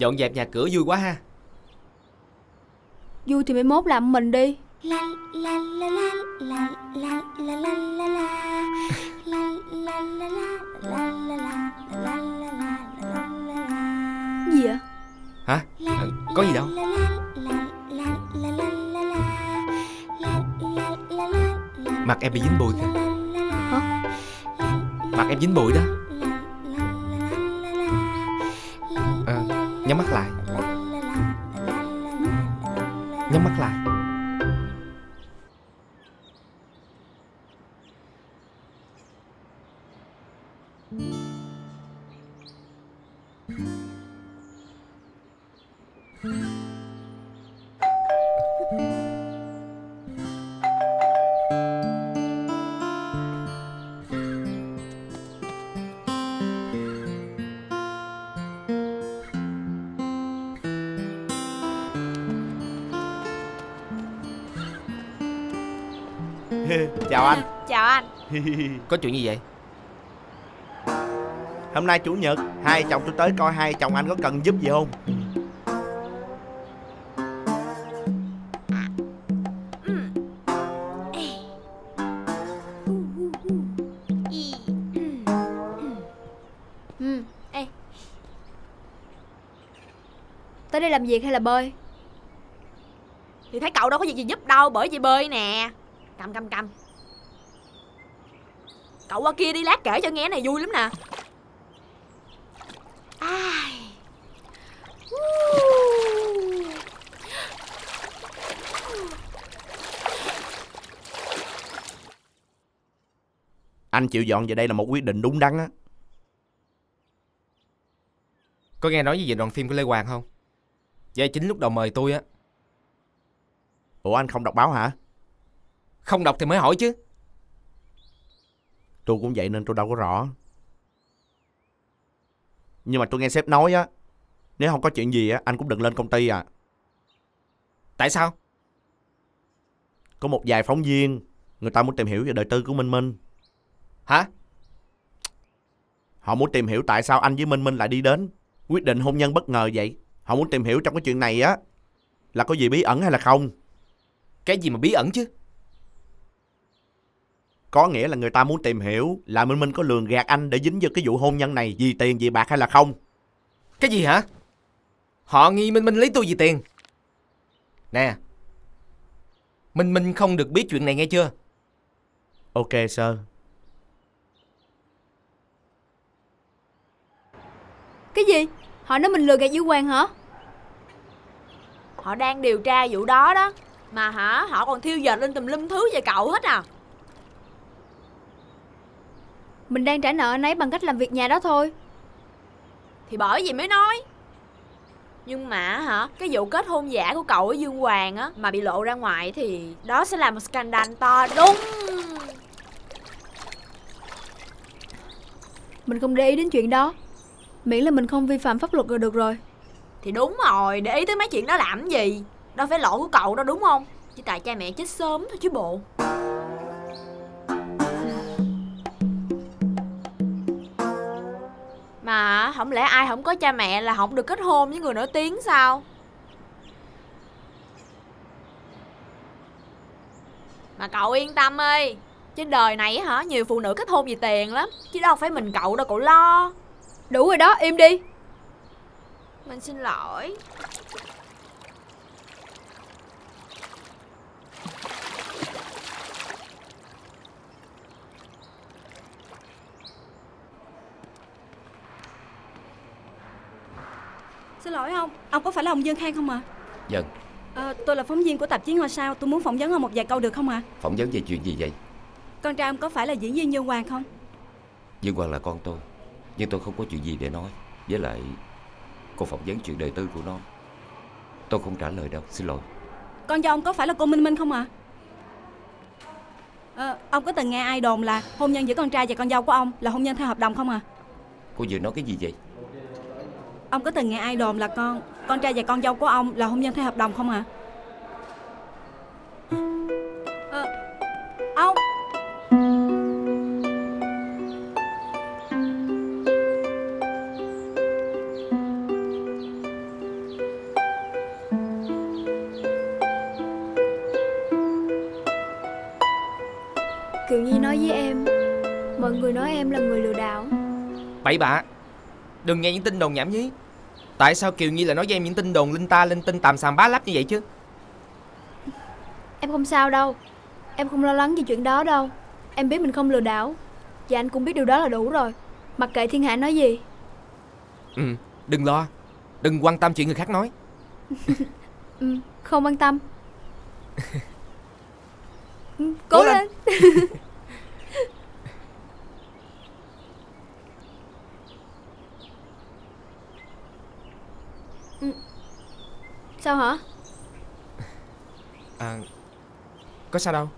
Dọn dẹp nhà cửa vui quá ha. Vui thì 11 làm mình đi. Gì vậy? Hả? Có gì đâu. Mặt em bị dính bụi kìa. Hả? Mặt em dính bụi đó. Nhắm mắt lại. Nhắm mắt lại. Chào anh. Chào anh. Có chuyện gì vậy? Hôm nay chủ nhật, hai chồng tôi tới coi hai chồng anh có cần giúp gì không? Ê. Tới đây làm việc hay là bơi? Thì thấy cậu đâu có việc gì giúp đâu, bởi vì bơi nè. Cầm. Cậu qua kia đi, lát kể cho nghe, này vui lắm nè. Anh chịu dọn về đây là một quyết định đúng đắn á. Có nghe nói về đoàn phim của Lê Hoàng không? Vai chính lúc đầu mời tôi á. Ủa anh không đọc báo hả? Không đọc thì mới hỏi chứ. Tôi cũng vậy nên tôi đâu có rõ. Nhưng mà tôi nghe sếp nói á, nếu không có chuyện gì á, anh cũng đừng lên công ty à. Tại sao? Có một vài phóng viên, người ta muốn tìm hiểu về đời tư của Minh Minh. Hả? Họ muốn tìm hiểu tại sao anh với Minh Minh lại đi đến quyết định hôn nhân bất ngờ vậy. Họ muốn tìm hiểu trong cái chuyện này á là có gì bí ẩn hay là không. Cái gì mà bí ẩn chứ? Có nghĩa là người ta muốn tìm hiểu là Minh Minh có lường gạt anh để dính vô cái vụ hôn nhân này vì tiền vì bạc hay là không. Cái gì hả? Họ nghi Minh Minh lấy tôi vì tiền. Nè, Minh Minh không được biết chuyện này nghe chưa? Ok sir. Cái gì? Họ nói mình lừa gạt Dương Hoàng hả? Họ đang điều tra vụ đó đó. Mà hả, họ còn thiêu dệt lên tùm lum thứ về cậu hết à. Mình đang trả nợ anh ấy bằng cách làm việc nhà đó thôi. Thì bởi vì mới nói. Nhưng mà hả, cái vụ kết hôn giả của cậu với Dương Hoàng á mà bị lộ ra ngoài thì đó sẽ là một scandal to đúng. Mình không để ý đến chuyện đó, miễn là mình không vi phạm pháp luật là được rồi. Thì đúng rồi, để ý tới mấy chuyện đó làm gì. Đâu phải lỗi của cậu đâu đúng không? Chỉ tại cha mẹ chết sớm thôi chứ bộ. Mà không lẽ ai không có cha mẹ là không được kết hôn với người nổi tiếng sao? Mà cậu yên tâm đi, trên đời này hả, nhiều phụ nữ kết hôn vì tiền lắm, chứ đâu phải mình cậu đâu cậu lo. Đủ rồi đó, im đi. Mình xin lỗi. Xin lỗi ông có phải là ông Dương Khang không ạ? Vâng. Tôi là phóng viên của tạp chí Ngôi Sao, tôi muốn phỏng vấn ông một vài câu được không ạ? Phỏng vấn về chuyện gì vậy? Con trai ông có phải là diễn viên Dương Hoàng không? Dương Hoàng là con tôi, nhưng tôi không có chuyện gì để nói. Với lại cô phỏng vấn chuyện đời tư của nó, tôi không trả lời đâu, xin lỗi. Con dâu ông có phải là cô Minh Minh không ạ? Ông có từng nghe ai đồn là hôn nhân giữa con trai và con dâu của ông là hôn nhân theo hợp đồng không ạ? Cô vừa nói cái gì vậy? Ông có từng nghe ai đồn là con trai và con dâu của ông là hôn nhân theo hợp đồng không ạ? Ông Kiều Nhi nói với em, mọi người nói em là người lừa đảo. Bậy bạ, đừng nghe những tin đồn nhảm nhí. Tại sao Kiều Nhi lại nói với em những tin đồn linh ta linh tinh tàm xàm bá láp như vậy chứ? Em không sao đâu. Em không lo lắng về chuyện đó đâu. Em biết mình không lừa đảo. Và anh cũng biết điều đó là đủ rồi. Mặc kệ thiên hạ nói gì. Đừng lo, đừng quan tâm chuyện người khác nói. Không quan tâm. Cố lên. Sao hả? Có sao đâu.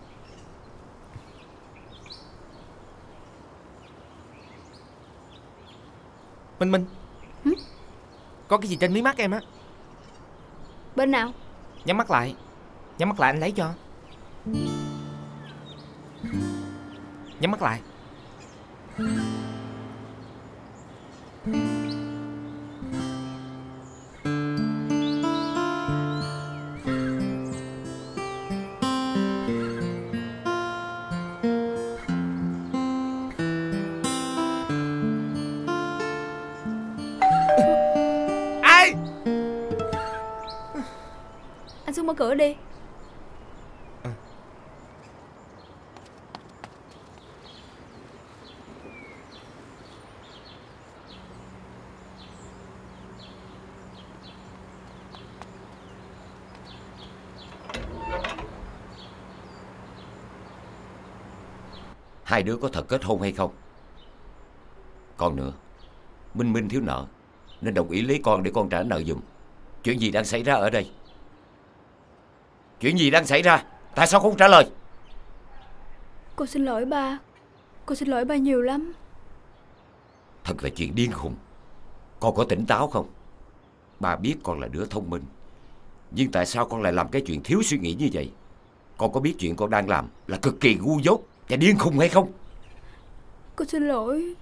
Minh có cái gì trên mí mắt em á. Bên nào? Nhắm mắt lại anh lấy cho. Nhắm mắt lại. Ai? Anh xuống mở cửa đi. Hai đứa có thật kết hôn hay không? Còn nữa, Minh thiếu nợ nên đồng ý lấy con để con trả nợ giùm. Chuyện gì đang xảy ra ở đây? Chuyện gì đang xảy ra? Tại sao không trả lời? Cô xin lỗi ba. Cô xin lỗi ba nhiều lắm. Thật là chuyện điên khùng. Con có tỉnh táo không? Bà biết con là đứa thông minh, nhưng tại sao con lại làm cái chuyện thiếu suy nghĩ như vậy? Con có biết chuyện con đang làm là cực kỳ ngu dốt và điên khùng hay không? Cô xin lỗi.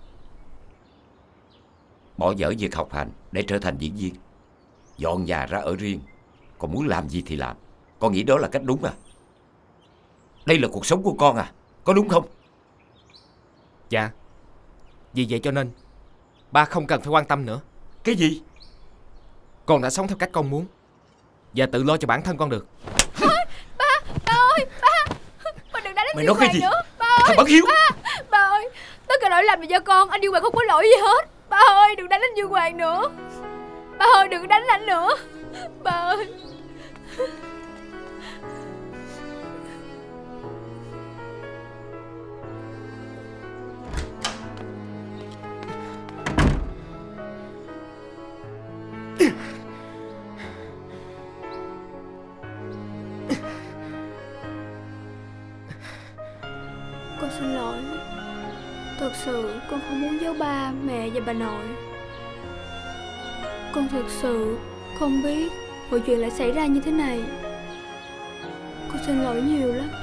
Bỏ dở việc học hành để trở thành diễn viên, dọn nhà ra ở riêng. Con muốn làm gì thì làm. Con nghĩ đó là cách đúng à? Đây là cuộc sống của con à? Có đúng không? Dạ. Vì vậy cho nên ba không cần phải quan tâm nữa. Cái gì? Con đã sống theo cách con muốn và tự lo cho bản thân con được. Ba ơi, ba đừng đánh Mày nói cái gì nữa. thằng bất hiếu? Ba ơi, tất cả lỗi lầm là do con. Anh Dương Hoàng không có lỗi gì hết. Ba ơi, đừng đánh anh Dương Hoàng nữa. Ba ơi, đừng đánh anh nữa. Ba ơi. Con xin lỗi. Thật sự con không muốn giấu ba, mẹ và bà nội. Con thật sự không biết mọi chuyện lại xảy ra như thế này. Con xin lỗi nhiều lắm.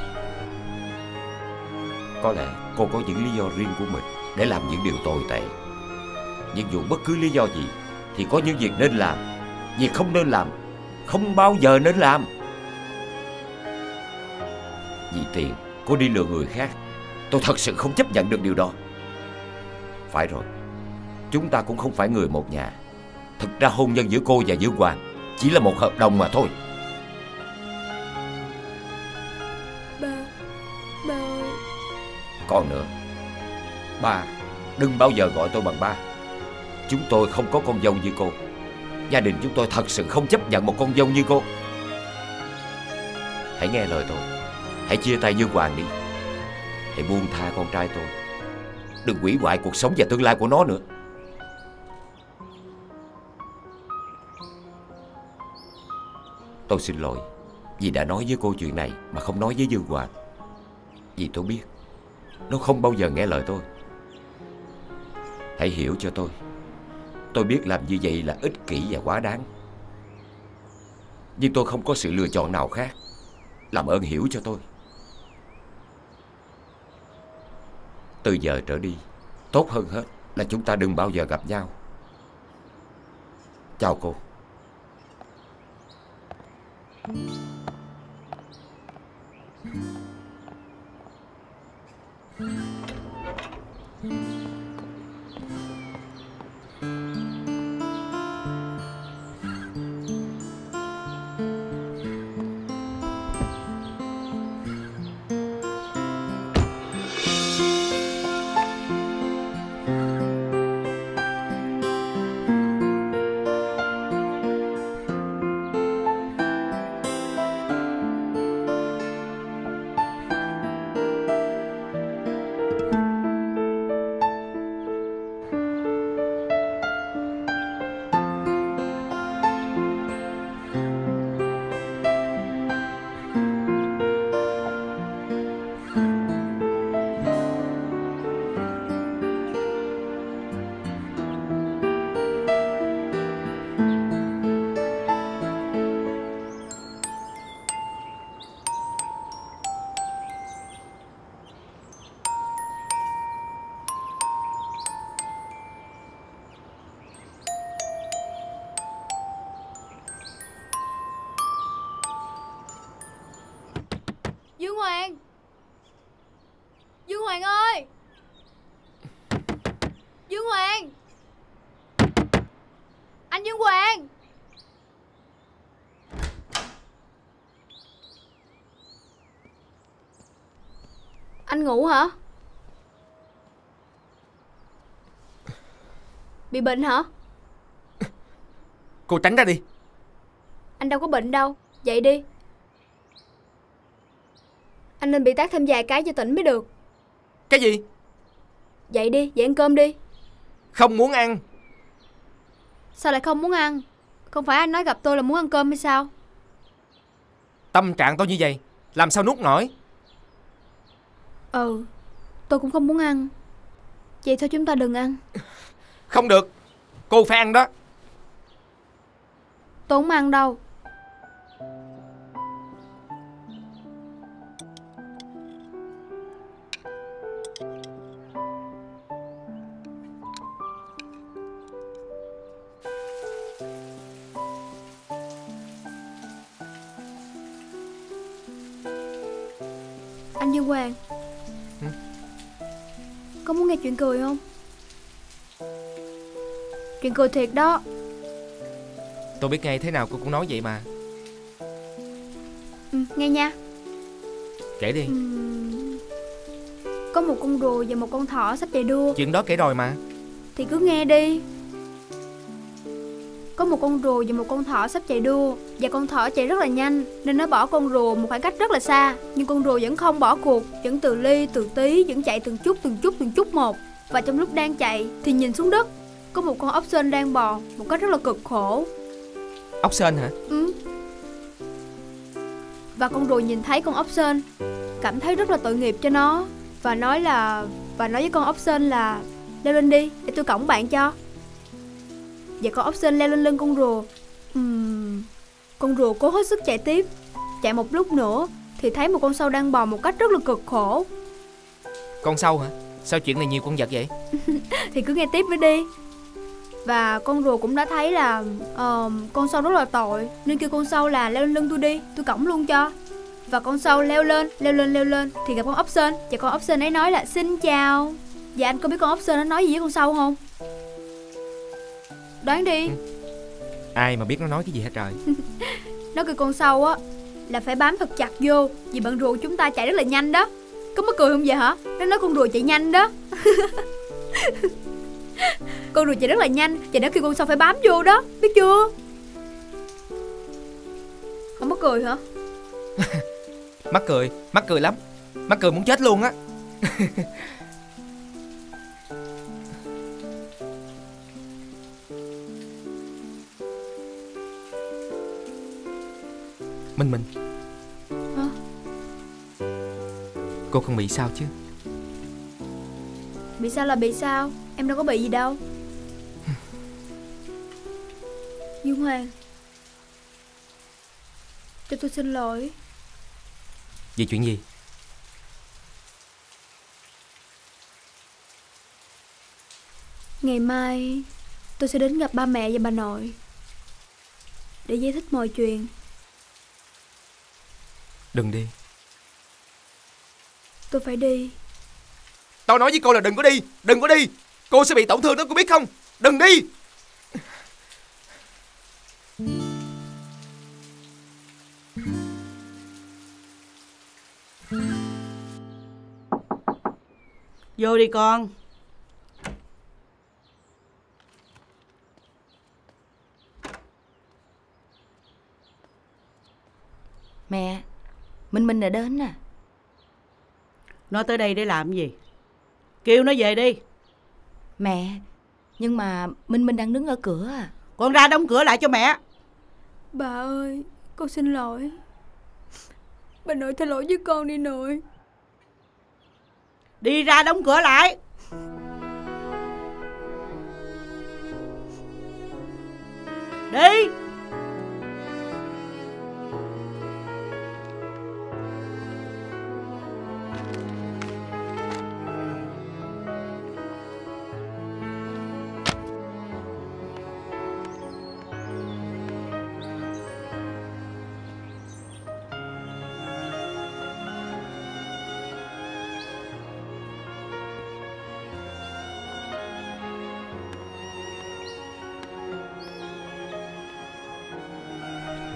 Có lẽ cô có những lý do riêng của mình để làm những điều tồi tệ. Nhưng dù bất cứ lý do gì thì có những việc nên làm, việc không nên làm, không bao giờ nên làm. Vì tiền cô đi lừa người khác, tôi thật sự không chấp nhận được điều đó. Phải rồi, chúng ta cũng không phải người một nhà. Thực ra hôn nhân giữa cô và Dương Hoàng chỉ là một hợp đồng mà thôi. Ba ơi. Còn nữa, ba đừng bao giờ gọi tôi bằng ba. Chúng tôi không có con dâu như cô. Gia đình chúng tôi thật sự không chấp nhận một con dâu như cô. Hãy nghe lời tôi. Hãy chia tay Dương Hoàng đi. Hãy buông tha con trai tôi. Đừng hủy hoại cuộc sống và tương lai của nó nữa. Tôi xin lỗi vì đã nói với cô chuyện này mà không nói với Dương Hoàng. Vì tôi biết nó không bao giờ nghe lời tôi. Hãy hiểu cho tôi. Tôi biết làm như vậy là ích kỷ và quá đáng, nhưng tôi không có sự lựa chọn nào khác. Làm ơn hiểu cho tôi. Từ giờ trở đi, tốt hơn hết là chúng ta đừng bao giờ gặp nhau. Chào cô. Hoàng. Dương Hoàng ơi. Dương Hoàng. Anh Dương Hoàng. Anh ngủ hả? Bị bệnh hả? Cô tránh ra đi. Anh đâu có bệnh đâu. Dậy đi. Anh nên bị tát thêm vài cái cho tỉnh mới được. Cái gì? Dậy đi, dậy ăn cơm đi. Không muốn ăn. Sao lại không muốn ăn? Không phải anh nói gặp tôi là muốn ăn cơm hay sao? Tâm trạng tôi như vậy, làm sao nuốt nổi. Ừ, tôi cũng không muốn ăn. Vậy thôi chúng ta đừng ăn. Không được, cô phải ăn đó. Tôi không ăn đâu. Anh Dương Hoàng, có muốn nghe chuyện cười không? Chuyện cười thiệt đó. Tôi biết ngay thế nào cô cũng nói vậy mà. Nghe nha. Kể đi. Có một con rùa và một con thỏ sắp chạy đua. Chuyện đó kể rồi mà. Thì cứ nghe đi. Có một con rùa và một con thỏ sắp chạy đua. Và con thỏ chạy rất là nhanh nên nó bỏ con rùa một khoảng cách rất là xa. Nhưng con rùa vẫn không bỏ cuộc, vẫn từ ly từ tí, vẫn chạy từng chút một. Và trong lúc đang chạy thì nhìn xuống đất, có một con ốc sên đang bò một cách rất là cực khổ. Ốc sên hả? Và con rùa nhìn thấy con ốc sên, cảm thấy rất là tội nghiệp cho nó, và nói với con ốc sên là leo lên đi để tôi cõng bạn cho. Và con ốc sên leo lên lưng con rùa. Con rùa cố hết sức chạy tiếp. Chạy một lúc nữa thì thấy một con sâu đang bò một cách rất là cực khổ. Con sâu hả? Sao chuyện này nhiều con vật vậy? Thì cứ nghe tiếp với đi. Và con rùa cũng đã thấy là con sâu rất là tội, nên kêu con sâu là leo lên lưng tôi đi, tôi cõng luôn cho. Và con sâu leo lên thì gặp con ốc sên. Và con ốc sên ấy nói là xin chào. Và anh có biết con ốc sên nó nói gì với con sâu không? Đoán đi. Ai mà biết nó nói cái gì hả trời. Nó kêu con sâu á là phải bám thật chặt vô, vì bạn rùa chúng ta chạy rất là nhanh đó. Có mắc cười không vậy hả? Nó nói con rùa chạy nhanh đó. Con rùa chạy rất là nhanh, và nó kêu con sâu phải bám vô đó, biết chưa? Không mắc cười hả? Mắc cười lắm. Mắc cười muốn chết luôn á. Minh Hả? Cô không bị sao chứ? Bị sao là bị sao? Em đâu có bị gì đâu. Dương Hoàng, cho tôi xin lỗi. Vì chuyện gì? Ngày mai tôi sẽ đến gặp ba mẹ và bà nội để giải thích mọi chuyện. Đừng đi. Tôi phải đi. Tao nói với cô là đừng có đi. Đừng có đi. Cô sẽ bị tổn thương đó, cô biết không? Đừng đi. Vô đi con. Mẹ, Minh đã đến à? Nó tới đây để làm gì? Kêu nó về đi. Mẹ, nhưng mà Minh đang đứng ở cửa à. Con ra đóng cửa lại cho mẹ. Bà ơi, con xin lỗi. Bà nội tha lỗi với con đi nội. Đi ra đóng cửa lại. Đi.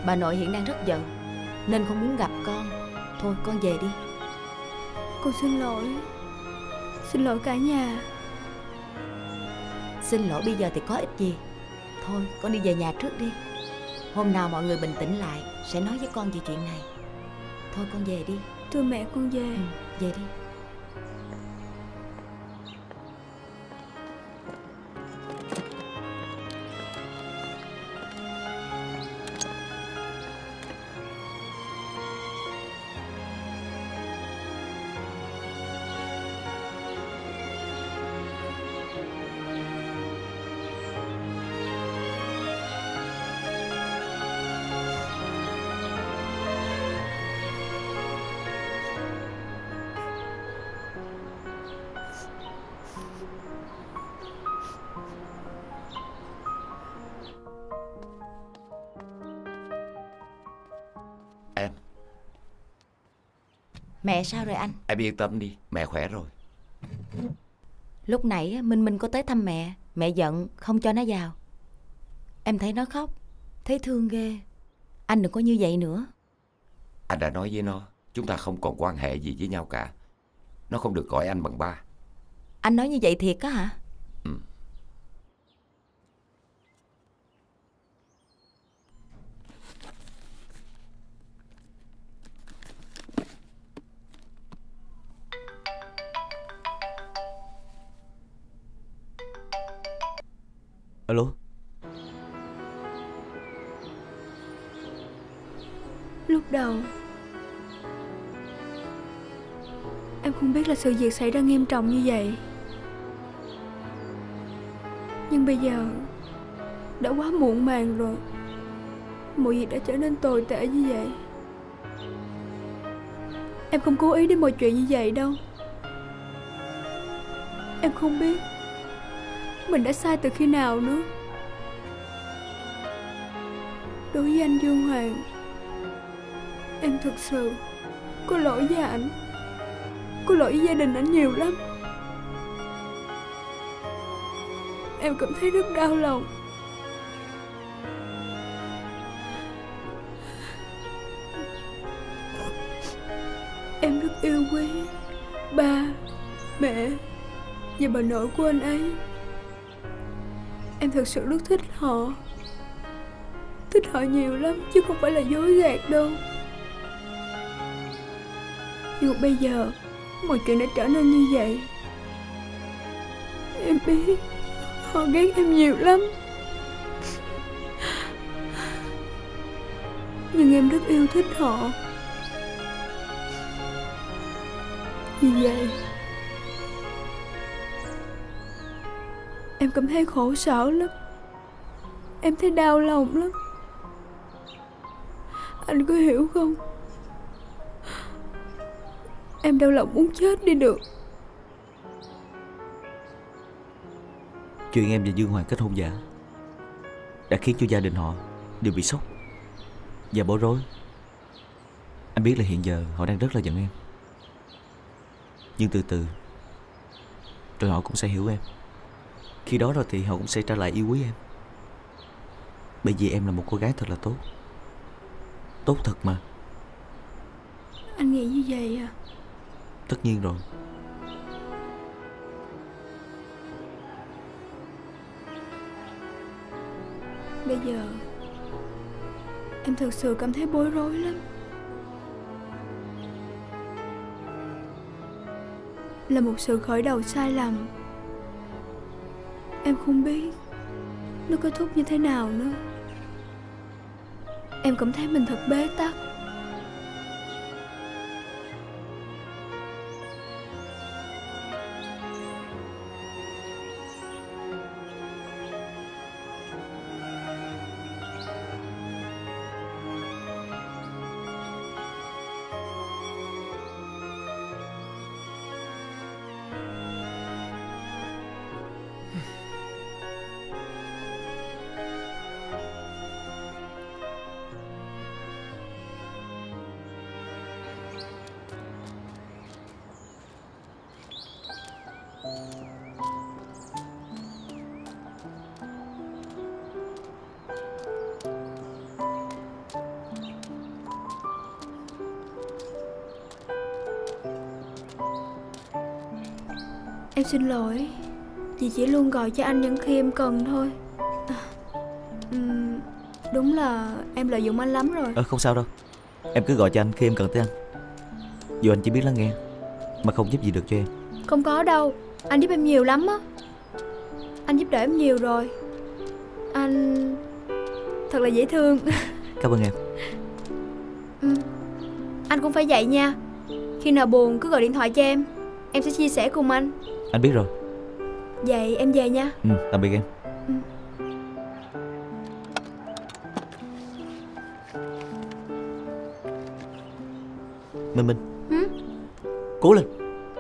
Bà nội hiện đang rất giận nên không muốn gặp con. Thôi con về đi. Con xin lỗi. Xin lỗi cả nhà. Xin lỗi bây giờ thì có ích gì. Thôi con đi về nhà trước đi. Hôm nào mọi người bình tĩnh lại sẽ nói với con về chuyện này. Thôi con về đi. Thưa mẹ, con về. Về đi. Em. Mẹ sao rồi anh? Em yên tâm đi, mẹ khỏe rồi. Lúc nãy Minh Minh có tới thăm mẹ. Mẹ giận không cho nó vào. Em thấy nó khóc, thấy thương ghê. Anh đừng có như vậy nữa. Anh đã nói với nó chúng ta không còn quan hệ gì với nhau cả. Nó không được gọi anh bằng ba. Anh nói như vậy thiệt á hả? Ừ. Alo. Lúc đầu em không biết là sự việc xảy ra nghiêm trọng như vậy. Nhưng bây giờ đã quá muộn màng rồi. Mọi việc đã trở nên tồi tệ như vậy. Em không cố ý đến mọi chuyện như vậy đâu. Em không biết mình đã sai từ khi nào nữa. Đối với anh Dương Hoàng, em thực sự có lỗi với ảnh, có lỗi với gia đình ảnh nhiều lắm. Em cảm thấy rất đau lòng. Em rất yêu quý ba, mẹ và bà nội của anh ấy. Em thực sự rất thích họ. Thích họ nhiều lắm, chứ không phải là dối gạt đâu. Nhưng bây giờ mọi chuyện đã trở nên như vậy. Em biết họ ghét em nhiều lắm. Nhưng em rất yêu thích họ. Vì vậy em cảm thấy khổ sở lắm. Em thấy đau lòng lắm. Anh có hiểu không? Em đau lòng muốn chết đi được. Chuyện em và Dương Hoàng kết hôn giả đã khiến cho gia đình họ đều bị sốc và bối rối. Anh biết là hiện giờ họ đang rất là giận em. Nhưng từ từ rồi họ cũng sẽ hiểu em. Khi đó rồi thì họ cũng sẽ trở lại yêu quý em. Bởi vì em là một cô gái thật là tốt. Tốt thật mà. Anh nghĩ như vậy à? Tất nhiên rồi. Bây giờ em thực sự cảm thấy bối rối lắm. Là một sự khởi đầu sai lầm. Em không biết nó kết thúc như thế nào nữa. Em cảm thấy mình thật bế tắc. Em xin lỗi. Dì chỉ luôn gọi cho anh những khi em cần thôi. Đúng là em lợi dụng anh lắm rồi. Không sao đâu. Em cứ gọi cho anh khi em cần tới anh. Dù anh chỉ biết lắng nghe mà không giúp gì được cho em. Không có đâu, anh giúp em nhiều lắm á. Anh giúp đỡ em nhiều rồi. Anh thật là dễ thương. Cảm ơn em. Anh cũng phải vậy nha. Khi nào buồn cứ gọi điện thoại cho em sẽ chia sẻ cùng anh. Anh biết rồi. Vậy em về nha. Tạm biệt em. Minh cố lên.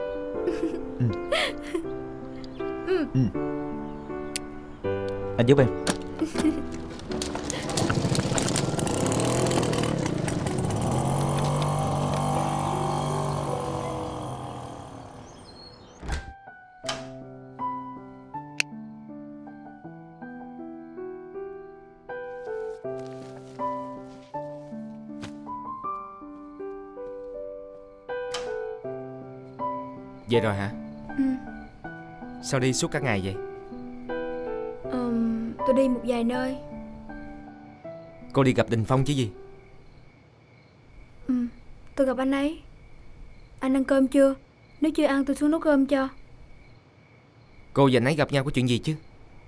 Anh giúp em. Về rồi hả? Sao đi suốt cả ngày vậy? Tôi đi một vài nơi. Cô đi gặp Đình Phong chứ gì? Tôi gặp anh ấy. Anh ăn cơm chưa? Nếu chưa ăn tôi xuống nấu cơm cho. Cô và anh ấy gặp nhau có chuyện gì chứ?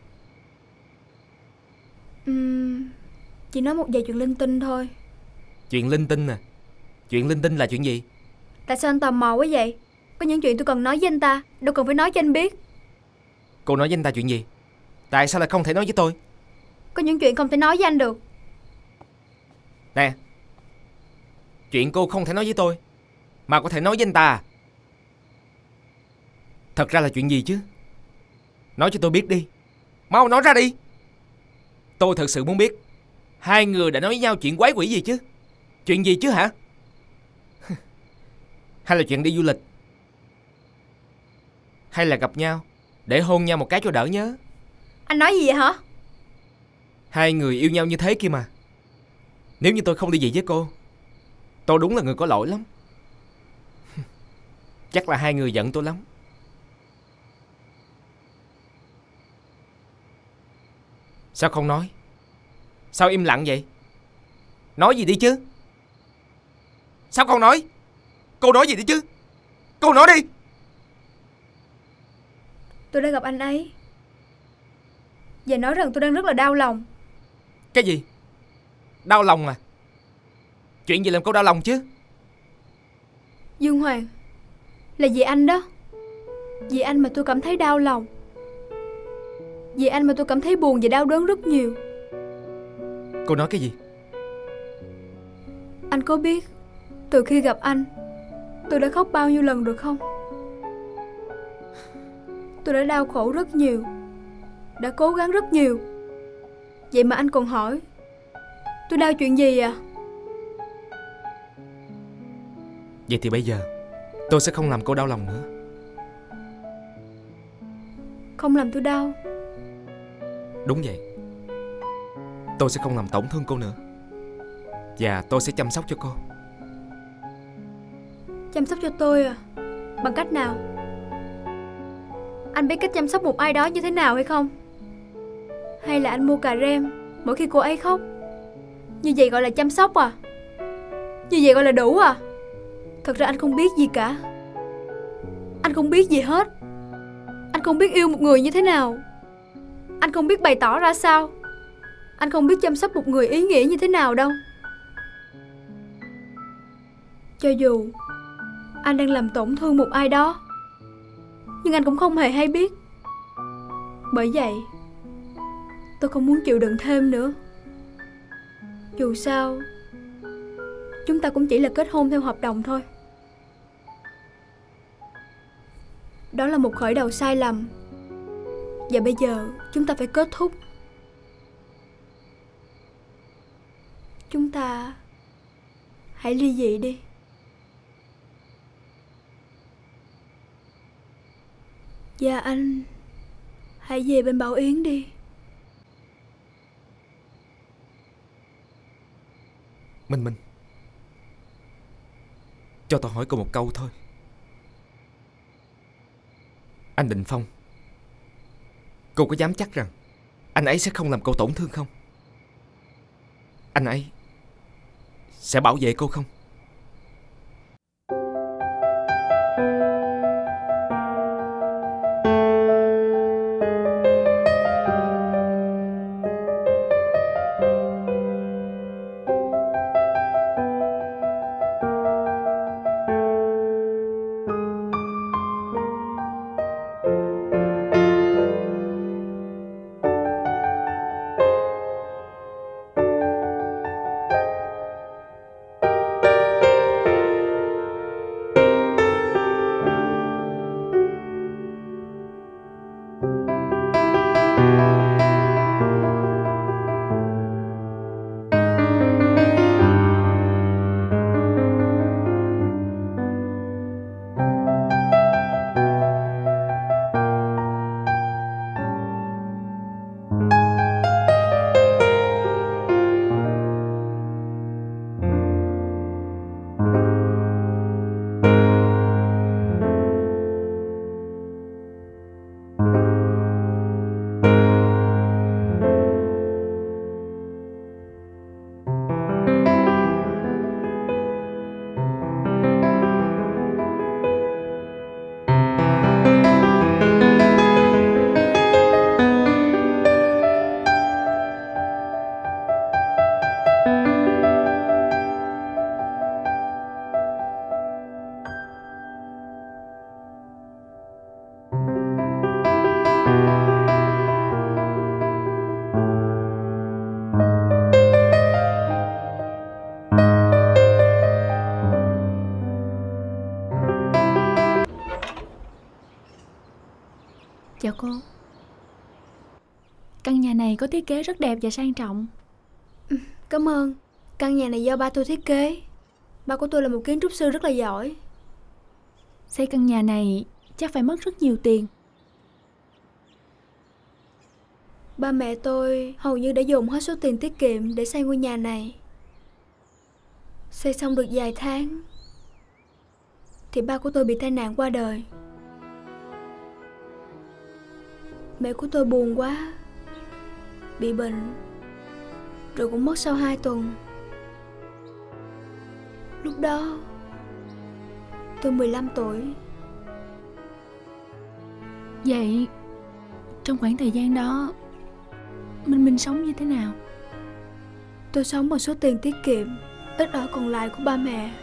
Chỉ nói một vài chuyện linh tinh thôi. Chuyện linh tinh à? Chuyện linh tinh là chuyện gì? Tại sao anh tò mò quá vậy? Có những chuyện tôi cần nói với anh ta, đâu cần phải nói cho anh biết. Cô nói với anh ta chuyện gì? Tại sao lại không thể nói với tôi? Có những chuyện không thể nói với anh được. Nè, chuyện cô không thể nói với tôi mà có thể nói với anh ta à? Thật ra là chuyện gì chứ? Nói cho tôi biết đi. Mau nói ra đi. Tôi thật sự muốn biết hai người đã nói với nhau chuyện quái quỷ gì chứ? Chuyện gì chứ hả? Hay là chuyện đi du lịch? Hay là gặp nhau để hôn nhau một cái cho đỡ nhớ? Anh nói gì vậy hả? Hai người yêu nhau như thế kia mà. Nếu như tôi không đi về với cô, tôi đúng là người có lỗi lắm. Chắc là hai người giận tôi lắm. Sao không nói? Sao im lặng vậy? Nói gì đi chứ? Sao không nói? Cô nói gì đi chứ? Cô nói đi. Tôi đã gặp anh ấy và nói rằng tôi đang rất là đau lòng. Cái gì? Đau lòng à? Chuyện gì làm cô đau lòng chứ? Dương Hoàng, là vì anh đó. Vì anh mà tôi cảm thấy đau lòng. Vì anh mà tôi cảm thấy buồn và đau đớn rất nhiều. Cô nói cái gì? Anh có biết từ khi gặp anh tôi đã khóc bao nhiêu lần được không? Tôi đã đau khổ rất nhiều, đã cố gắng rất nhiều. Vậy mà anh còn hỏi tôi đau chuyện gì à? Vậy thì bây giờ tôi sẽ không làm cô đau lòng nữa. Không làm tôi đau? Đúng vậy. Tôi sẽ không làm tổn thương cô nữa. Và tôi sẽ chăm sóc cho cô. Chăm sóc cho tôi à? Bằng cách nào? Anh biết cách chăm sóc một ai đó như thế nào hay không? Hay là anh mua cà rem mỗi khi cô ấy khóc? Như vậy gọi là chăm sóc à? Như vậy gọi là đủ à? Thật ra anh không biết gì cả. Anh không biết gì hết. Anh không biết yêu một người như thế nào. Anh không biết bày tỏ ra sao. Anh không biết chăm sóc một người ý nghĩa như thế nào đâu. Cho dù anh đang làm tổn thương một ai đó, nhưng anh cũng không hề hay biết. Bởi vậy tôi không muốn chịu đựng thêm nữa. Dù sao chúng ta cũng chỉ là kết hôn theo hợp đồng thôi. Đó là một khởi đầu sai lầm. Và bây giờ chúng ta phải kết thúc. Chúng ta hãy ly dị đi. Và anh hãy về bên Bảo Yến đi. Minh, cho tôi hỏi cô một câu thôi. Anh Định Phong, cô có dám chắc rằng anh ấy sẽ không làm cô tổn thương không? Anh ấy sẽ bảo vệ cô không? Chào cô. Căn nhà này có thiết kế rất đẹp và sang trọng. Cảm ơn. Căn nhà này do ba tôi thiết kế. Ba của tôi là một kiến trúc sư rất là giỏi. Xây căn nhà này chắc phải mất rất nhiều tiền. Ba mẹ tôi hầu như đã dùng hết số tiền tiết kiệm để xây ngôi nhà này. Xây xong được vài tháng thì ba của tôi bị tai nạn qua đời. Mẹ của tôi buồn quá, bị bệnh, rồi cũng mất sau 2 tuần. Lúc đó tôi 15 tuổi. Vậy trong khoảng thời gian đó Minh sống như thế nào? Tôi sống bằng số tiền tiết kiệm ít ỏi còn lại của ba mẹ,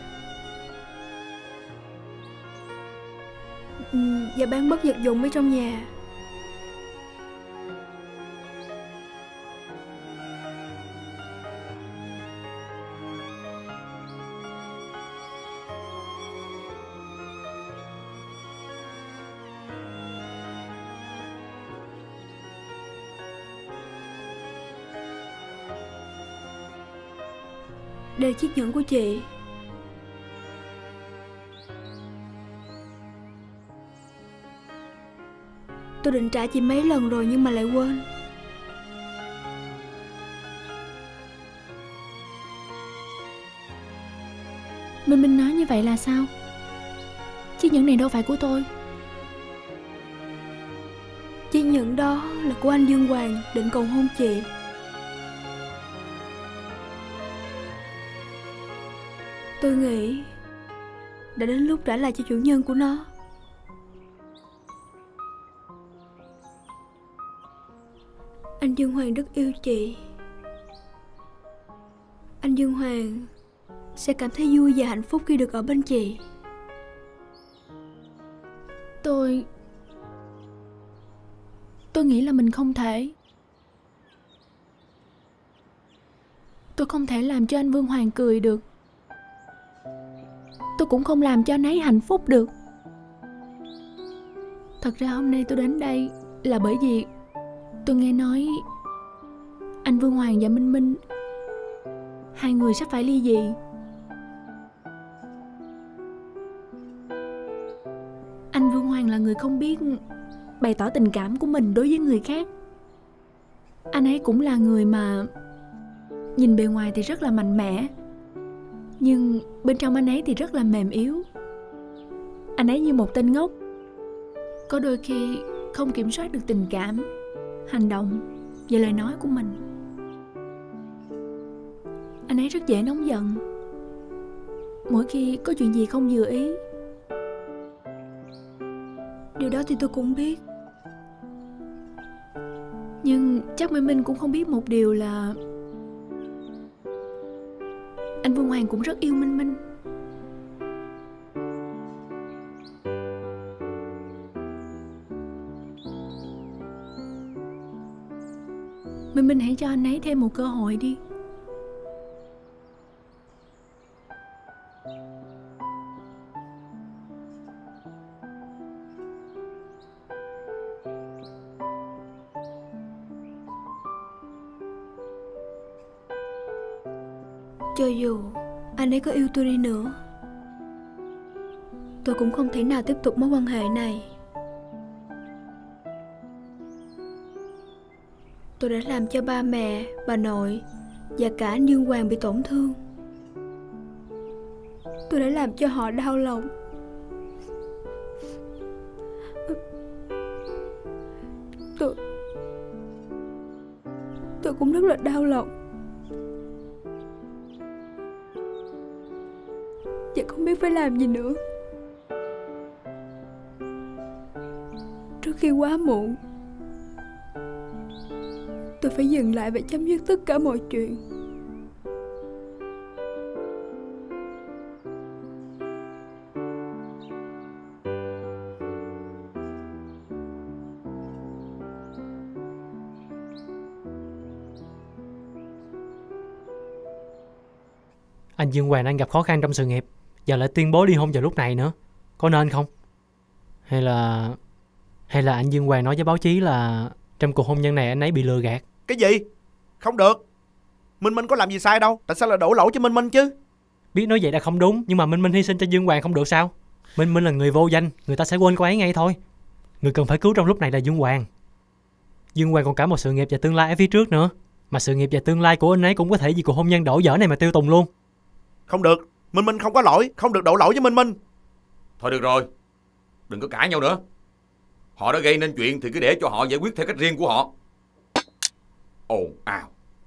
và bán bớt vật dụng ở trong nhà. Đây là chiếc nhẫn của chị. Tôi định trả chị mấy lần rồi nhưng mà lại quên. Minh nói như vậy là sao? Chiếc nhẫn này đâu phải của tôi. Chiếc nhẫn đó là của anh Dương Hoàng định cầu hôn chị. Tôi nghĩ đã đến lúc trả lại cho chủ nhân của nó. Anh Dương Hoàng rất yêu chị. Anh Dương Hoàng sẽ cảm thấy vui và hạnh phúc khi được ở bên chị. Tôi nghĩ là mình không thể. Tôi không thể làm cho anh Vương Hoàng cười được. Tôi cũng không làm cho anh ấy hạnh phúc được. Thật ra hôm nay tôi đến đây là bởi vì tôi nghe nói anh Vương Hoàng và Minh Minh hai người sắp phải ly dị. Anh Vương Hoàng là người không biết bày tỏ tình cảm của mình đối với người khác. Anh ấy cũng là người mà nhìn bề ngoài thì rất là mạnh mẽ, nhưng bên trong anh ấy thì rất là mềm yếu. Anh ấy như một tên ngốc, Có đôi khi không kiểm soát được tình cảm, hành động và lời nói của mình. Anh ấy rất dễ nóng giận mỗi khi có chuyện gì không vừa ý. Điều đó thì tôi cũng biết. Nhưng chắc Minh Minh cũng không biết một điều là anh Vương Hoàng cũng rất yêu Minh Minh. Minh Minh hãy cho anh ấy thêm một cơ hội đi. Cho dù anh ấy có yêu tôi đi nữa, tôi cũng không thể nào tiếp tục mối quan hệ này. Tôi đã làm cho ba mẹ, bà nội và cả anh Dương Hoàng bị tổn thương. Tôi đã làm cho họ đau lòng. Tôi cũng rất là đau lòng. Và không biết phải làm gì nữa. Trước khi quá muộn, tôi phải dừng lại và chấm dứt tất cả mọi chuyện. Anh Dương Hoàng đang gặp khó khăn trong sự nghiệp, giờ lại tuyên bố ly hôn vào lúc này nữa, có nên không? Hay là anh Dương Hoàng nói với báo chí là trong cuộc hôn nhân này anh ấy bị lừa gạt? Cái gì? Không được. Minh Minh có làm gì sai đâu, tại sao lại đổ lỗi cho Minh Minh chứ? Biết nói vậy là không đúng, nhưng mà Minh Minh hy sinh cho Dương Hoàng không được sao? Minh Minh là người vô danh, người ta sẽ quên cô ấy ngay thôi. Người cần phải cứu trong lúc này là Dương Hoàng. Dương Hoàng còn cả một sự nghiệp và tương lai ở phía trước nữa. Mà sự nghiệp và tương lai của anh ấy cũng có thể vì cuộc hôn nhân đổ vỡ này mà tiêu tùng luôn. Không được, Minh Minh không có lỗi, không được đổ lỗi với Minh Minh. Thôi được rồi, đừng có cãi nhau nữa. Họ đã gây nên chuyện thì cứ để cho họ giải quyết theo cách riêng của họ. Ồn ào.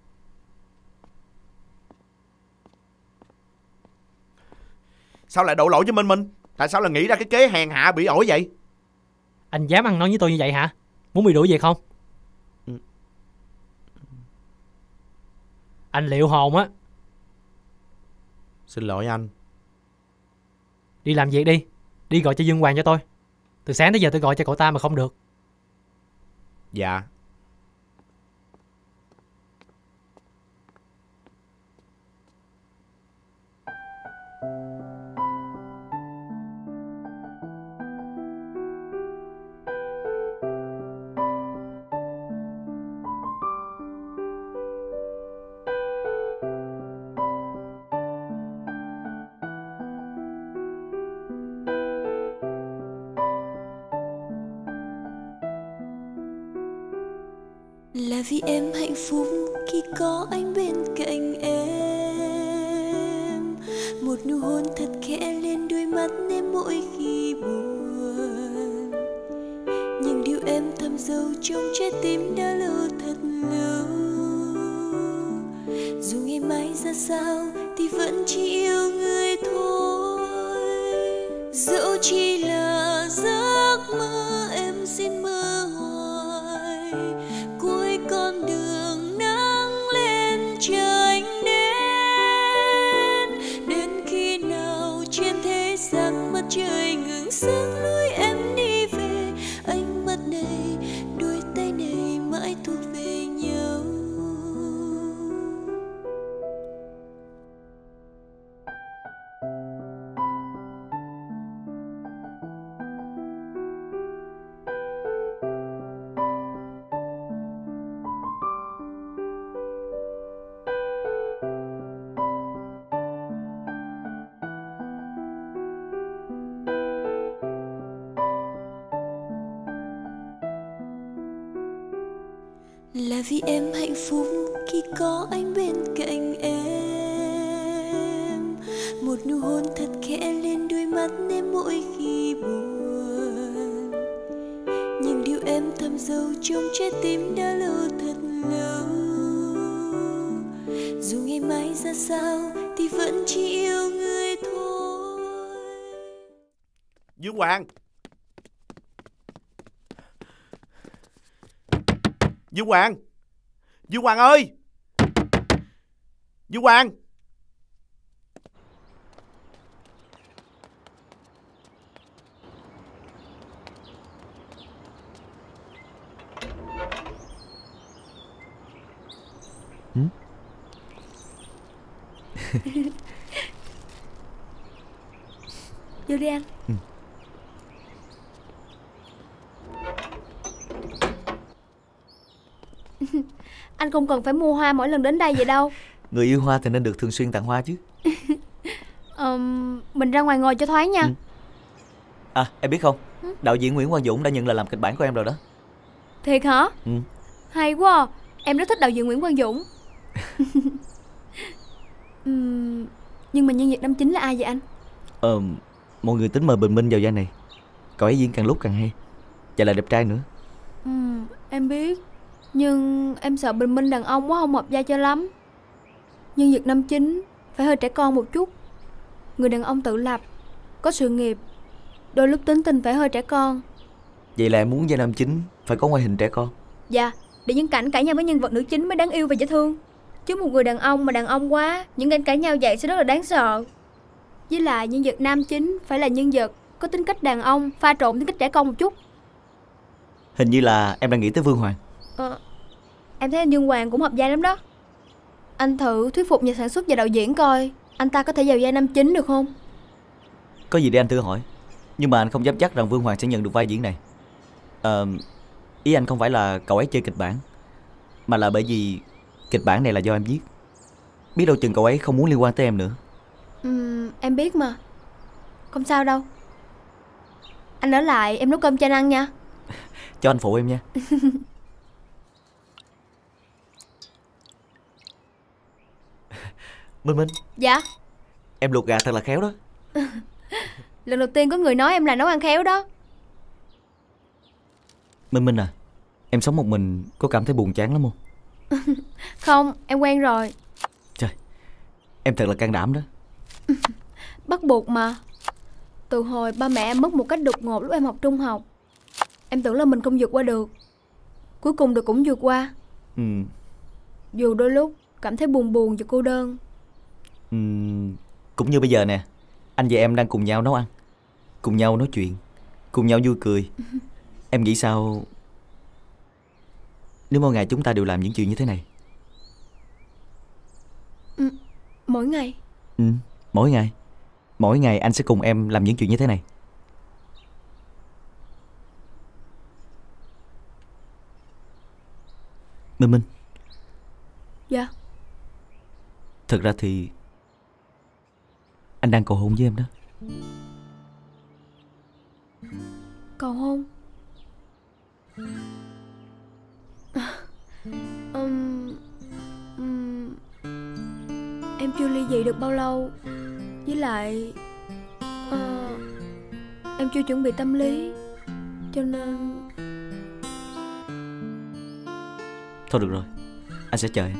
Sao lại đổ lỗi cho Minh Minh? Tại sao lại nghĩ ra cái kế hèn hạ bị ổi vậy? Anh dám ăn nói với tôi như vậy hả? Muốn bị đuổi về không? Anh liệu hồn á. Xin lỗi anh. Đi làm việc đi. Đi gọi cho Dương Hoàng cho tôi. Từ sáng tới giờ tôi gọi cho cậu ta mà không được. Dạ. Là vì em hạnh phúc khi có anh bên cạnh em. Một nụ hôn thật khẽ lên đôi mắt em mỗi khi buồn. Những điều em thầm sâu trong trái tim đã lâu thật lâu. Dù ngày mai ra sao thì vẫn chỉ yêu người thôi. Dẫu chỉ là giấc mơ em xin mơ hoài. Cuối con đường nắng lên trời ánh đến. Đến khi nào trên thế gian mặt trời ngừng sáng lối em đi về. Ánh mắt này, đôi tay này mãi thuộc về nhau. Là vì em hạnh phúc khi có anh bên cạnh em. Một nụ hôn thật khẽ lên đôi mắt em mỗi khi buồn. em thầm dấu trong trái tim đã lâu thật lâu. Dù ngày mai ra sao thì vẫn chỉ yêu người thôi. Dương Hoàng! Dương Hoàng! Dương Hoàng ơi! Dương Hoàng! Vô đi anh. Anh không cần phải mua hoa mỗi lần đến đây vậy đâu. Người yêu hoa thì nên được thường xuyên tặng hoa chứ. Mình ra ngoài ngồi cho thoáng nha. À em biết không, đạo diễn Nguyễn Quang Dũng đã nhận lời làm kịch bản của em rồi đó. Thiệt hả? Hay quá à. Em rất thích đạo diễn Nguyễn Quang Dũng. Nhưng mà nhân vật nam chính là ai vậy anh? Mọi người tính mời Bình Minh vào vai này. Cậu ấy diễn càng lúc càng hay, và lại đẹp trai nữa. Em biết. Nhưng em sợ Bình Minh đàn ông quá không hợp vai cho lắm. Nhân vật nam chính phải hơi trẻ con một chút. Người đàn ông tự lập, có sự nghiệp, đôi lúc tính tình phải hơi trẻ con. Vậy là em muốn vai nam chính phải có ngoại hình trẻ con? Dạ, để những cảnh cãi nhau với nhân vật nữ chính mới đáng yêu và dễ thương. Chứ một người đàn ông mà đàn ông quá, những cảnh cãi nhau vậy sẽ rất là đáng sợ. Với lại nhân vật nam chính phải là nhân vật có tính cách đàn ông, pha trộn tính cách trẻ con một chút. Hình như là em đang nghĩ tới Vương Hoàng. Em thấy anh Dương Hoàng cũng hợp vai lắm đó. Anh thử thuyết phục nhà sản xuất và đạo diễn coi anh ta có thể vào vai nam chính được không? Có gì để anh thử hỏi. Nhưng mà anh không dám chắc rằng Vương Hoàng sẽ nhận được vai diễn này. Ý anh không phải là cậu ấy chơi kịch bản, mà là bởi vì kịch bản này là do em viết. Biết đâu chừng cậu ấy không muốn liên quan tới em nữa. Em biết mà. Không sao đâu. Anh ở lại em nấu cơm cho anh ăn nha. Cho anh phụ em nha. Minh Minh. Dạ. Em luộc gà thật là khéo đó. Lần đầu tiên có người nói em là nấu ăn khéo đó. Minh Minh à, em sống một mình có cảm thấy buồn chán lắm không? Không, em quen rồi. Trời, em thật là can đảm đó. Bắt buộc mà. Từ hồi ba mẹ em mất một cách đột ngột lúc em học trung học, em tưởng là mình không vượt qua được. Cuối cùng được cũng vượt qua. Dù đôi lúc cảm thấy buồn buồn và cô đơn. Cũng như bây giờ nè, anh và em đang cùng nhau nấu ăn, cùng nhau nói chuyện, cùng nhau vui cười. Em nghĩ sao nếu mỗi ngày chúng ta đều làm những chuyện như thế này? Mỗi ngày? Mỗi ngày. Mỗi ngày anh sẽ cùng em làm những chuyện như thế này. Minh Minh. Dạ. Thật ra thì anh đang cầu hôn với em đó. Cầu hôn? Em chưa ly dị được bao lâu. Với lại em chưa chuẩn bị tâm lý, cho nên... Thôi được rồi, anh sẽ chờ em.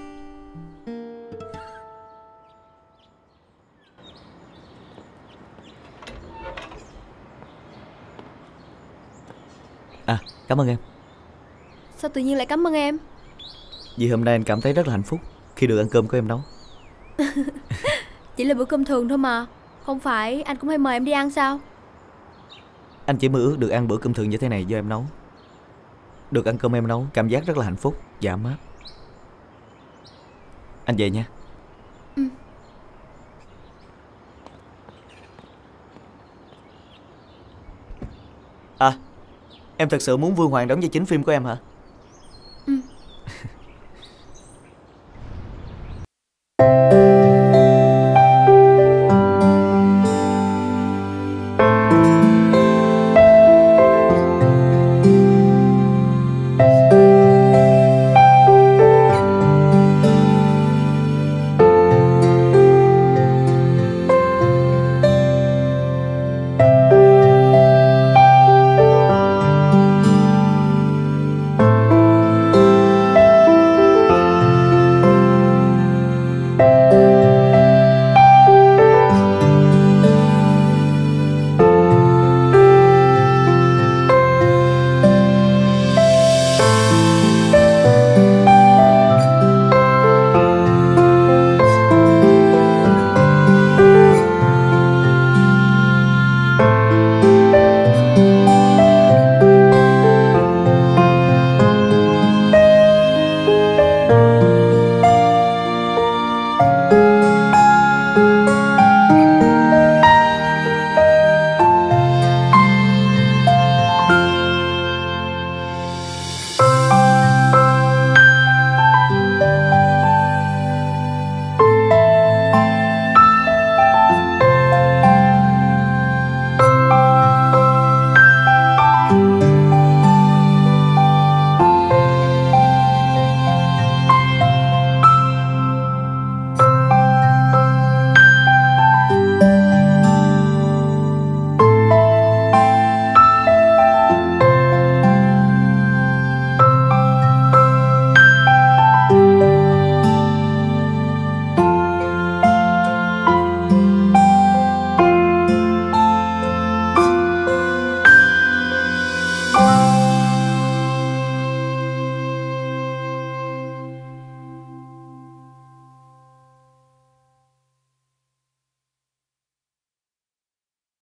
À, cảm ơn em. Sao tự nhiên lại cảm ơn em? Vì hôm nay anh cảm thấy rất là hạnh phúc khi được ăn cơm của em nấu. Chỉ là bữa cơm thường thôi mà. Không phải anh cũng hay mời em đi ăn sao? Anh chỉ mơ ước được ăn bữa cơm thường như thế này do em nấu. Được ăn cơm em nấu, cảm giác rất là hạnh phúc và ấm áp. Anh về nha. À, em thật sự muốn Vương Hoàng đóng vai chính phim của em hả?